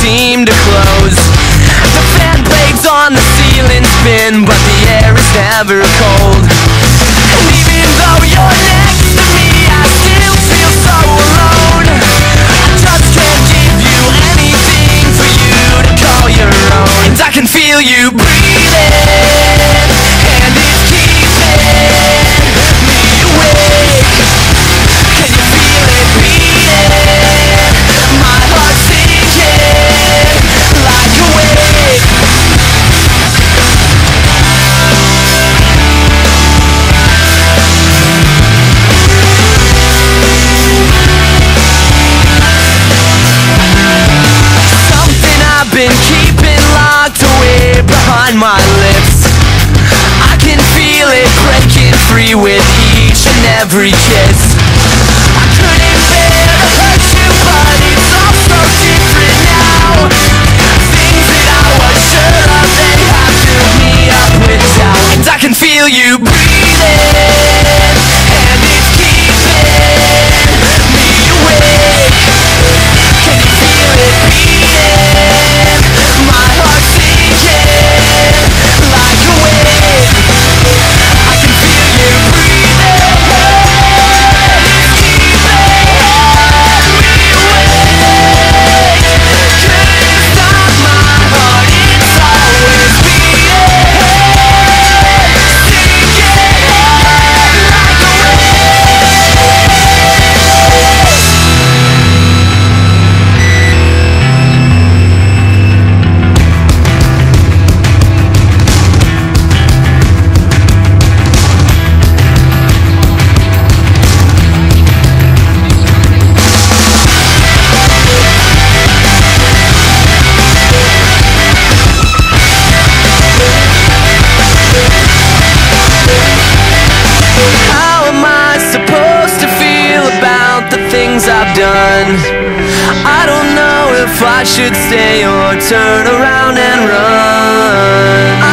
seem to close. The fan blades on the ceiling spin, but the air is never cold. And even though you're next to me, I still feel so alone. I just can't give you anything for you to call your own. And I can feel you breathing, and it's keeping me awake. Can you feel it beating? My heart sinking like a wave. Something I've been keeping locked away behind my lips. I can feel it breaking free with each and every kiss. I couldn't bear to hurt you, but it's all so different now. Things that I was sure of, they have filled me up with doubt. And I can feel you breathing, and it's keeping me awake. Can you feel it beating? My heart sinking like a wave. I can feel you breathing, it's keeping me awake. Couldn't stop my heart, it's always beating, sinking like a How am I supposed to feel about the things I've done? I don't know if I should stay or turn around and run.